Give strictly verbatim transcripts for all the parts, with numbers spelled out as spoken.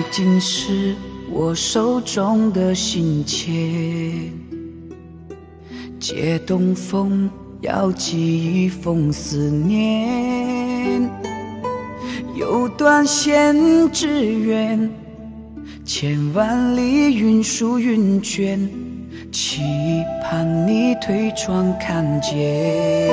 竟是我手中的信笺，借东风要寄一封思念，有段线只愿千万里云舒云卷，期盼你推窗看见。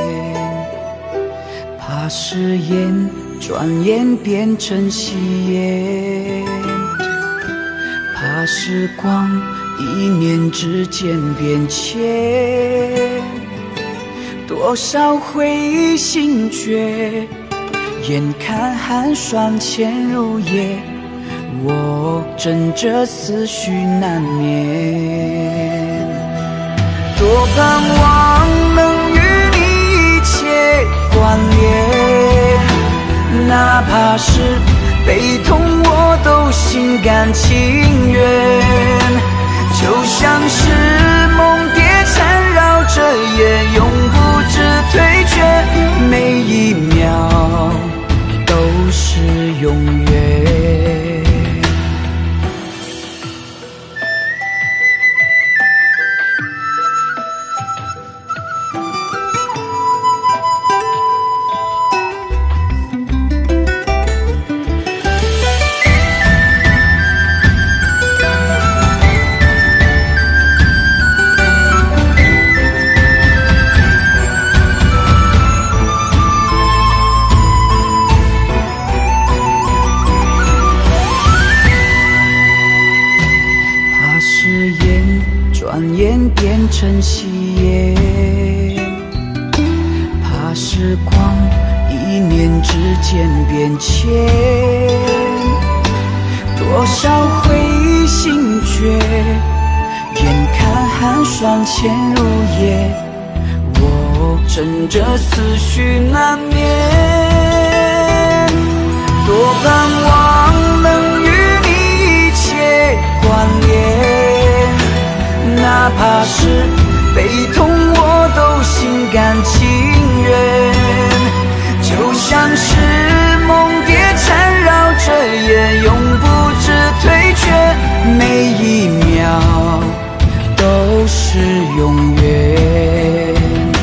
怕誓言转眼变成夕烟，怕时光一念之间变迁。多少回心决，眼看寒霜潜入夜，我枕着思绪难眠。多盼望能与你一切关联，哪怕是悲痛我都心甘情愿。就像是梦蝶缠绕着夜，永不知退却，每一秒都是永远。转眼变成夕烟，怕时光一念之间变迁。多少回心决，眼看寒霜潜入夜，我枕着思绪难眠。多盼望能与你一切关联，哪怕是悲痛我都心甘情愿。就像是梦蝶缠绕着夜，永不知退却，每一秒都是永远。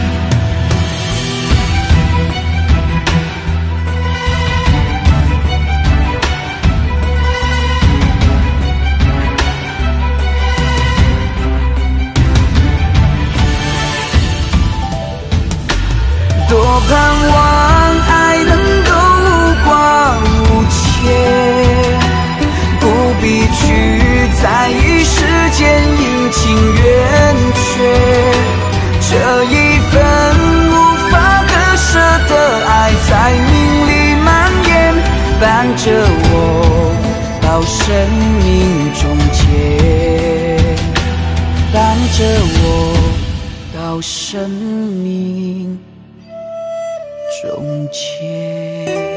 多盼望爱能够无挂无牵，不必去在意世间阴晴圆缺。这一份无法割舍的爱，在命里蔓延，伴着我到生命终结，伴着我到生命终结。